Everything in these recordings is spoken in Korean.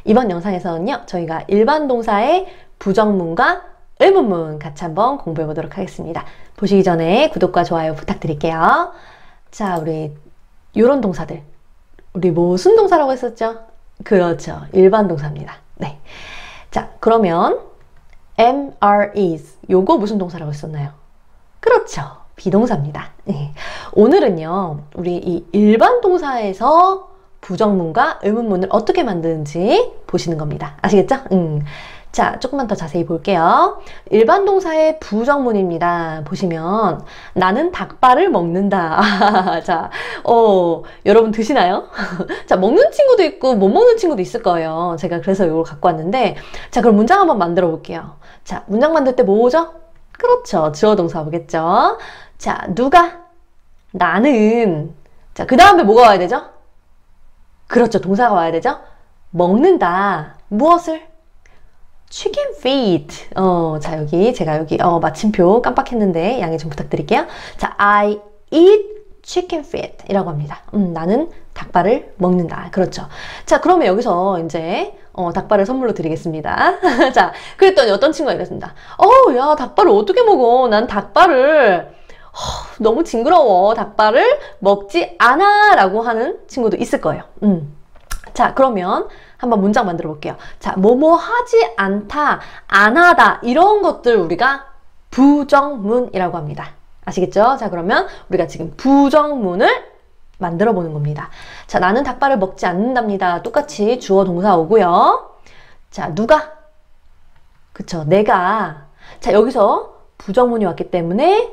이번 영상에서는요, 저희가 일반 동사의 부정문과 의문문 같이 한번 공부해 보도록 하겠습니다. 보시기 전에 구독과 좋아요 부탁드릴게요. 자, 우리 요런 동사들. 우리 무슨 동사라고 했었죠? 그렇죠. 일반 동사입니다. 네. 자, 그러면 am, are, is. 요거 무슨 동사라고 했었나요? 그렇죠. 비동사입니다. 네. 오늘은요, 우리 이 일반 동사에서 부정문과 의문문을 어떻게 만드는지 보시는 겁니다. 아시겠죠? 자, 조금만 더 자세히 볼게요. 일반 동사의 부정문입니다. 보시면 나는 닭발을 먹는다. 자, 여러분 드시나요? 자, 먹는 친구도 있고 못 먹는 친구도 있을 거예요. 제가 그래서 이걸 갖고 왔는데, 자, 그럼 문장 한번 만들어 볼게요. 자, 문장 만들 때 뭐죠? 그렇죠. 주어 동사 오겠죠? 자, 누가? 나는. 자, 그 다음에 뭐가 와야 되죠? 그렇죠. 동사가 와야 되죠? 먹는다. 무엇을? chicken feet. 자, 제가 여기 마침표 깜빡했는데 양해 좀 부탁드릴게요. 자, I eat chicken feet 이라고 합니다. 나는 닭발을 먹는다. 그렇죠. 자, 그러면 여기서 이제 닭발을 선물로 드리겠습니다. 자, 그랬더니 어떤 친구가 이랬습니다. 야, 닭발을 어떻게 먹어? 난 닭발을 너무 징그러워. 닭발을 먹지 않아. 라고 하는 친구도 있을 거예요. 자, 그러면 한번 문장 만들어 볼게요. 자, 뭐뭐 하지 않다, 안 하다 이런 것들 우리가 부정문이라고 합니다. 아시겠죠? 자, 그러면 우리가 지금 부정문을 만들어 보는 겁니다. 자, 나는 닭발을 먹지 않는답니다. 똑같이 주어 동사 오고요. 자, 누가? 그쵸, 내가. 자, 여기서 부정문이 왔기 때문에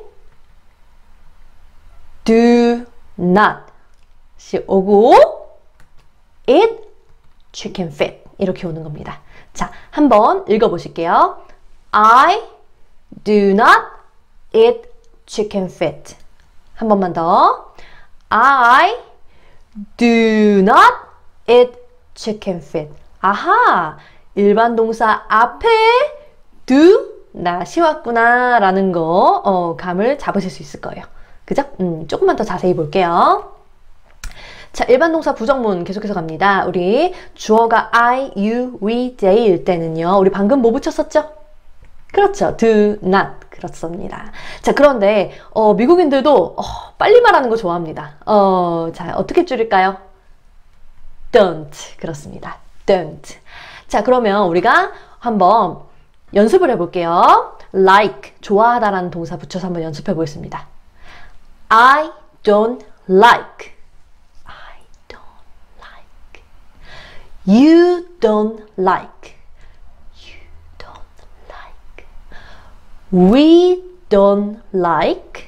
do not이 오고 eat chicken feet 이렇게 오는 겁니다. 자, 한번 읽어보실게요. I do not eat chicken feet. 한 번만 더. I do not eat chicken feet. 아하, 일반 동사 앞에 do not이 왔구나 라는 거 감을 잡으실 수 있을 거예요. 그죠? 조금만 더 자세히 볼게요. 자, 일반 동사 부정문 계속해서 갑니다. 우리 주어가 I, you, we, they일 때는요. 우리 방금 뭐 붙였었죠? 그렇죠. do not. 그렇습니다. 자, 그런데 미국인들도 빨리 말하는 거 좋아합니다. 자, 어떻게 줄일까요? don't. 그렇습니다. don't. 자, 그러면 우리가 한번 연습을 해볼게요. like, 좋아하다라는 동사 붙여서 한번 연습해 보겠습니다. I don't like. You don't like. You don't like. We don't like.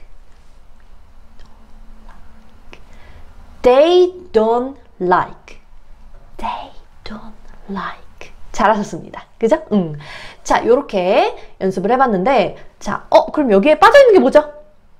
They don't like. They don't like. 잘하셨습니다. 그죠? 자, 요렇게 연습을 해봤는데, 자, 그럼 여기에 빠져있는 게 뭐죠?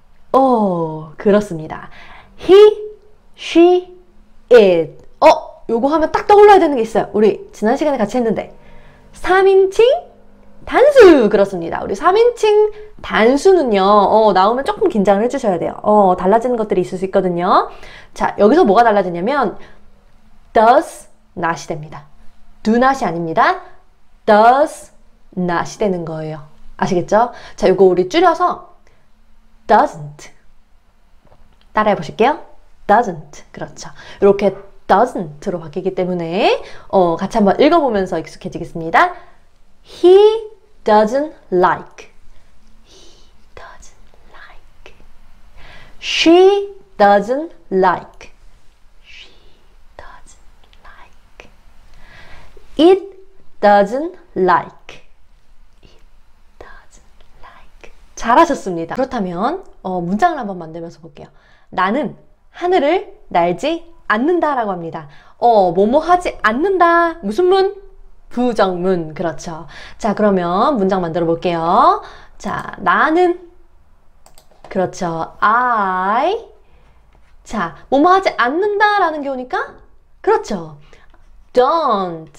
그렇습니다. He, she, it. 요거 하면 딱 떠올라야 되는 게 있어요. 우리 지난 시간에 같이 했는데 3인칭 단수. 그렇습니다. 우리 3인칭 단수는요 나오면 조금 긴장을 해주셔야 돼요. 달라지는 것들이 있을 수 있거든요. 자, 여기서 뭐가 달라지냐면 does not이 됩니다. do not이 아닙니다. does not이 되는 거예요. 아시겠죠? 자, 요거 우리 줄여서 doesn't 따라해 보실게요. doesn't. 그렇죠. 이렇게 doesn't로 바뀌기 때문에 같이 한번 읽어보면서 익숙해지겠습니다. He doesn't like. He doesn't like. She doesn't like. She doesn't like. It doesn't like. It doesn't like. 잘하셨습니다. 그렇다면 문장을 한번 만들면서 볼게요. 나는 하늘을 날지 않는다 라고 합니다. 뭐뭐 하지 않는다. 무슨 문? 부정문. 그렇죠. 자, 그러면 문장 만들어 볼게요. 자, 나는. 그렇죠. I. 자, 뭐뭐 하지 않는다 라는 게 오니까 그렇죠. don't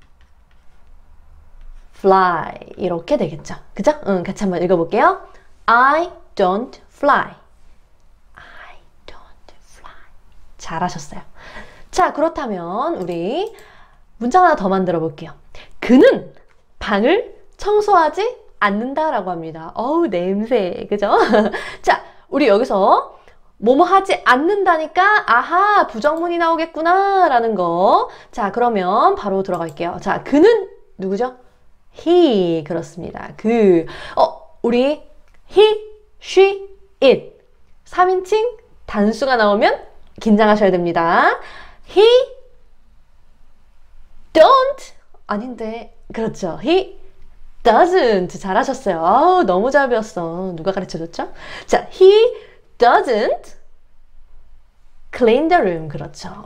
fly 이렇게 되겠죠. 그죠? 같이 한번 읽어볼게요. I don't fly. 잘하셨어요. 자, 그렇다면 우리 문장 하나 더 만들어 볼게요. 그는 방을 청소하지 않는다라고 합니다. 어우, 냄새. 그죠? 자, 우리 여기서 뭐뭐 하지 않는다니까 아하, 부정문이 나오겠구나 라는 거. 자, 그러면 바로 들어갈게요. 자, 그는 누구죠? he. 그렇습니다. 우리 he, she, it 3인칭 단수가 나오면 긴장하셔야 됩니다. he don't 아닌데 그렇죠. he doesn't 잘하셨어요. 아우, 너무 잘 배웠어. 누가 가르쳐줬죠? 자, he doesn't clean the room. 그렇죠.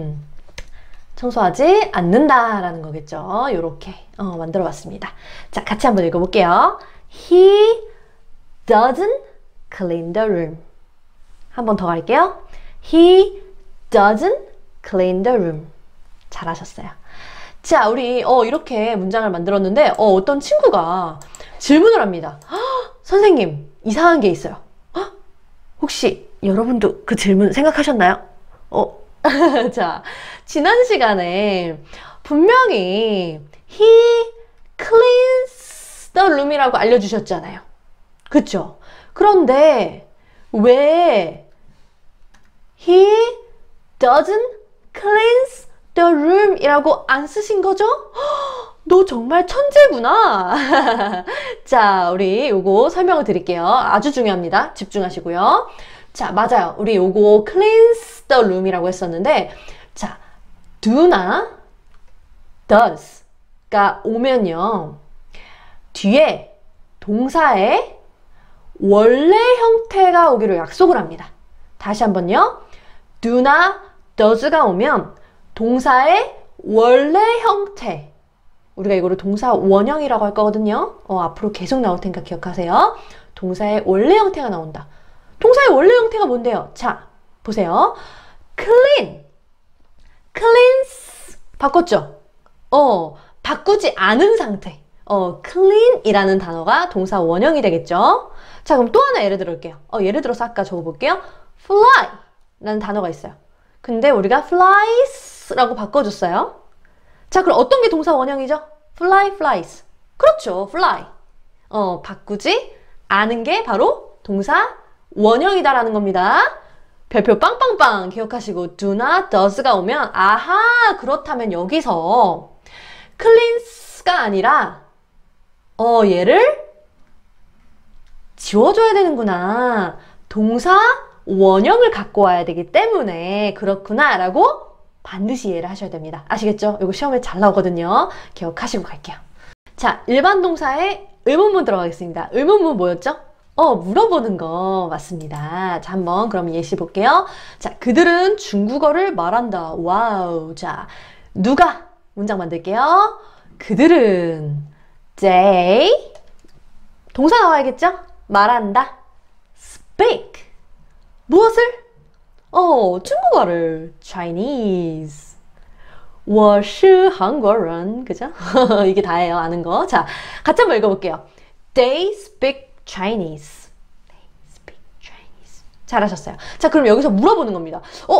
청소하지 않는다라는 거겠죠. 요렇게 만들어 봤습니다. 자, 같이 한번 읽어볼게요. He doesn't clean the room. 한 번 더 갈게요. He doesn't clean the room. 잘하셨어요. 자, 우리 이렇게 문장을 만들었는데 어떤 친구가 질문을 합니다. 선생님, 이상한 게 있어요. 혹시 여러분도 그 질문 생각하셨나요? 자, 지난 시간에 분명히 he cleans the room이라고 알려주셨잖아요. 그쵸? 그런데 왜 he doesn't cleans the room 이라고 안 쓰신 거죠? 너 정말 천재구나. 자, 우리 요거 설명을 드릴게요. 아주 중요합니다. 집중하시고요. 자, 맞아요. 우리 요거 cleanse the room이라고 했었는데, 자, do나 does가 오면요, 뒤에 동사의 원래 형태가 오기로 약속을 합니다. 다시 한번요. do나 does가 오면 동사의 원래 형태, 우리가 이거를 동사 원형이라고 할 거거든요. 앞으로 계속 나올 테니까 기억하세요. 동사의 원래 형태가 나온다. 동사의 원래 형태가 뭔데요? 자, 보세요. clean, cleanse 바꿨죠? 바꾸지 않은 상태. clean 이라는 단어가 동사 원형이 되겠죠? 자, 그럼 또 하나 예를 들어볼게요. 예를 들어서 아까 적어볼게요. fly 라는 단어가 있어요. 근데 우리가 flies 라고 바꿔줬어요. 자, 그럼 어떤 게 동사 원형이죠? fly, flies. 그렇죠, fly. 바꾸지 않은 게 바로 동사 원형이다라는 겁니다. 별표 빵빵빵 기억하시고 do나 does가 오면 아하, 그렇다면 여기서 cleanse가 아니라 얘를 지워줘야 되는구나. 동사 원형을 갖고 와야 되기 때문에 그렇구나 라고 반드시 이해를 하셔야 됩니다. 아시겠죠? 이거 시험에 잘 나오거든요. 기억하시고 갈게요. 자, 일반 동사의 의문문 들어가겠습니다. 의문문 뭐였죠? 물어보는 거 맞습니다. 자, 한번 그럼 예시 볼게요. 자, 그들은 중국어를 말한다. 와우. 자, 누가? 문장 만들게요. 그들은 they 동사 나와야겠죠? 말한다. speak 무엇을? 중국어를 Chinese 我是韩国人 그죠? 이게 다예요. 아는 거. 자, 같이 한번 읽어볼게요. They speak Chinese. They speak Chinese. 잘하셨어요. 자, 그럼 여기서 물어보는 겁니다.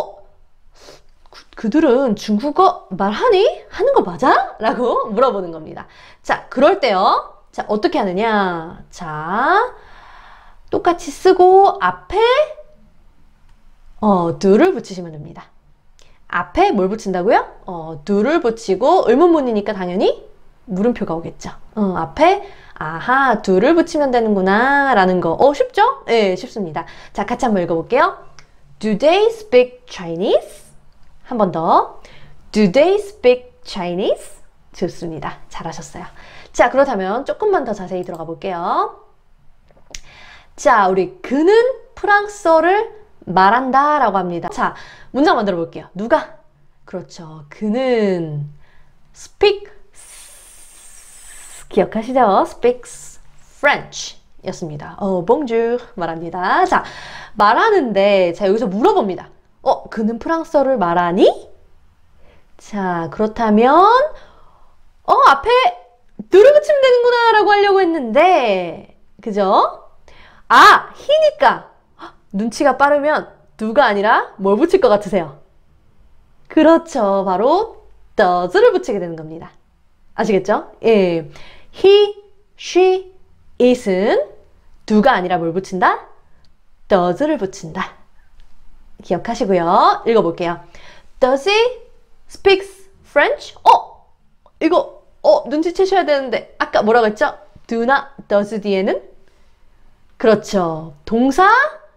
그들은 중국어 말하니? 하는 거 맞아? 라고 물어보는 겁니다. 자, 그럴 때요. 자, 어떻게 하느냐? 자, 똑같이 쓰고 앞에 do를 붙이시면 됩니다. 앞에 뭘 붙인다고요? do를 붙이고 의문문이니까 당연히 물음표가 오겠죠. 앞에 아하, do를 붙이면 되는구나 라는 거. 쉽죠? 네, 쉽습니다. 자, 같이 한번 읽어볼게요. Do they speak Chinese? 한 번 더. Do they speak Chinese? 좋습니다. 잘하셨어요. 자, 그렇다면 조금만 더 자세히 들어가 볼게요. 자, 우리 그는 프랑스어를 말한다 라고 합니다. 자, 문장 만들어 볼게요. 누가? 그렇죠. 그는 speak 기억하시죠? speaks French 였습니다. bonjour 말합니다. 자, 말하는데 자, 여기서 물어봅니다. 그는 프랑스어를 말하니? 자, 그렇다면 앞에 do를 붙이면 되는구나 라고 하려고 했는데 그죠? 아, he니까 눈치가 빠르면 do가 아니라 뭘 붙일 것 같으세요? 그렇죠. 바로 does를 붙이게 되는 겁니다. 아시겠죠? 예. he, she, it은 do가 아니라 뭘 붙인다? does를 붙인다. 기억하시고요. 읽어볼게요. Does he speak French? 이거 눈치채셔야 되는데 아까 뭐라고 했죠? do나 does 뒤에는? 그렇죠. 동사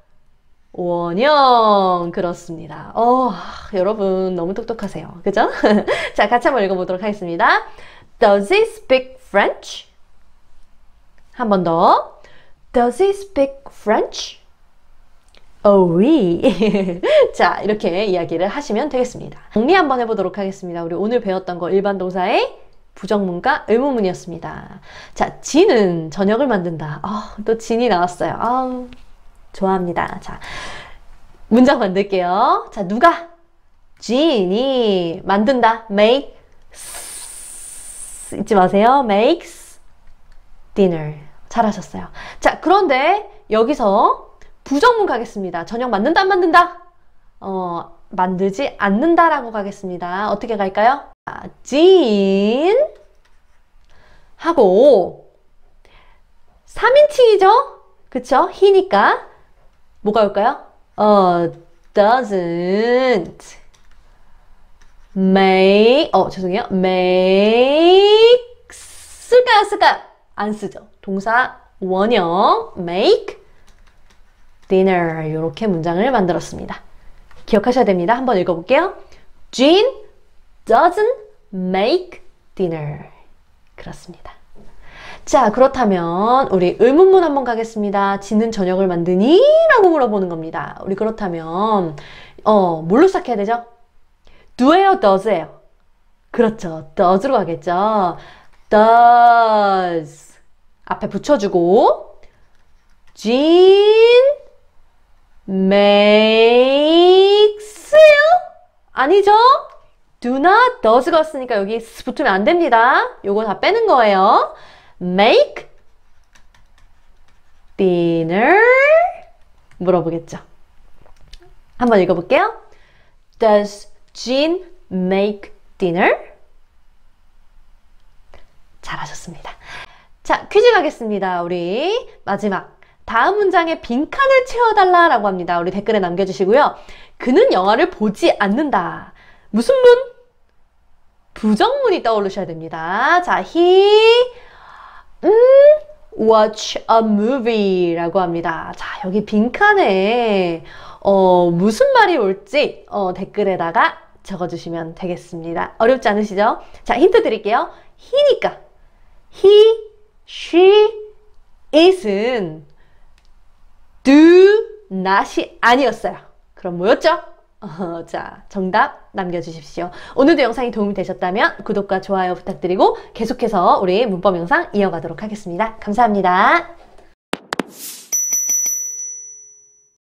원형. 그렇습니다. 여러분 너무 똑똑하세요. 그죠? 자, 같이 한번 읽어보도록 하겠습니다. Does he speak French? 한 번 더. Does he speak French? Oh, oui. 자, 이렇게 이야기를 하시면 되겠습니다. 정리 한번 해보도록 하겠습니다. 우리 오늘 배웠던 거 일반 동사의 부정문과 의문문이었습니다. 자, 진은 저녁을 만든다. 또 진이 나왔어요. 좋아합니다. 자, 문장 만들게요. 자, 누가? 진이 만든다. make, 잊지 마세요. makes dinner. 잘하셨어요. 자, 그런데 여기서 부정문 가겠습니다. 저녁 만든다, 안 만든다? 만들지 않는다라고 가겠습니다. 어떻게 갈까요? 진 하고 3인칭이죠? 그쵸? he니까 뭐가 올까요? doesn't make 죄송해요. make 쓸까요? 안 쓰죠. 동사 원형 make dinner 이렇게 문장을 만들었습니다. 기억하셔야 됩니다. 한번 읽어볼게요. Jean doesn't make dinner. 그렇습니다. 자, 그렇다면 우리 의문문 한번 가겠습니다. 진은 저녁을 만드니? 라고 물어보는 겁니다. 우리 그렇다면 뭘로 시작해야 되죠? do예요, does예요? 그렇죠. does로 가겠죠. does 앞에 붙여주고 Jean makes요? 아니죠? do나 does가 왔으니까 여기 s 붙으면 안 됩니다. 요거 다 빼는 거예요. make dinner 물어보겠죠. 한번 읽어볼게요. Does Jean make dinner? 잘하셨습니다. 자, 퀴즈 가겠습니다. 우리 마지막 다음 문장에 빈칸을 채워달라라고 합니다. 우리 댓글에 남겨주시고요. 그는 영화를 보지 않는다. 무슨 문? 부정문이 떠오르셔야 됩니다. 자, he watch a movie 라고 합니다. 자, 여기 빈칸에 무슨 말이 올지 댓글에다가 적어주시면 되겠습니다. 어렵지 않으시죠? 자, 힌트 드릴게요. he니까 he, she, it은 do not이 아니었어요. 그럼 뭐였죠? 자, 정답 남겨주십시오. 오늘도 영상이 도움이 되셨다면 구독과 좋아요 부탁드리고 계속해서 우리 문법 영상 이어가도록 하겠습니다. 감사합니다.